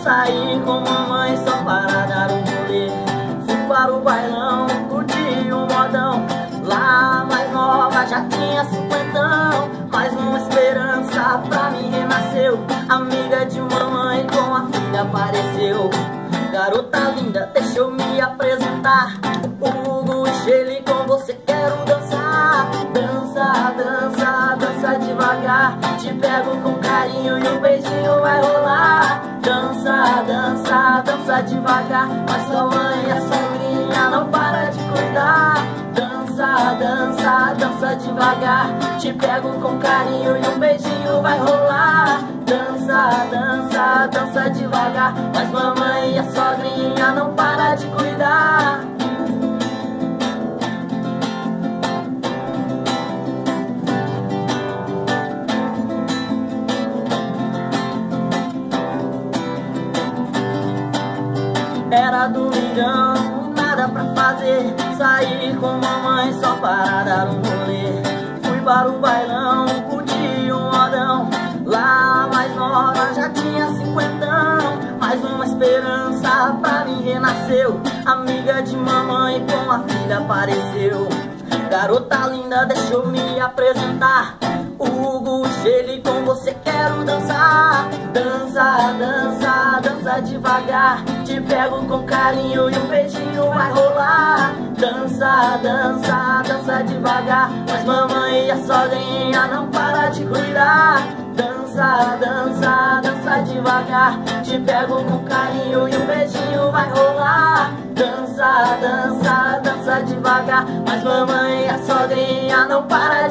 saí com mamãe só para dar um rolê. Fui para o bailão, curti um modão. Lá mais nova já tinha 50. Mais uma esperança pra mim renasceu. Amiga de mamãe com a filha apareceu. Garota linda, deixa eu me apresentar. Hugo Sheila, com você quero dançar. Dança, dança, dança devagar. Te pego com carinho e um beijinho vai rolar. Dança, dança, dança devagar. Mas sua mãe, a sogrinha, não para de cuidar. Dança, dança, dança devagar. Te pego com carinho e um beijinho vai rolar. Dança, dança, dança devagar. Mas mamãe e a sogrinha não para de cuidar. Era domingão, nada pra fazer. Saí com mamãe só para dar um rolê. Fui para o bailão, curti um modão. Lá mais nova já tinha 50. Mais uma esperança pra mim renasceu. Amiga de mamãe com a filha apareceu. Garota linda, deixa eu me apresentar. Hugo Sheila, com você quero dançar. Dança, dança, dança devagar. Te pego com carinho e um beijinho vai rolar. Dança, dança, dança devagar. Mas mamãe e a sogrinha não para de cuidar. Dança, dança, dança devagar. Te pego com carinho e um beijinho vai rolar. Dança, dança, dança devagar. Mas mamãe e a sogrinha não para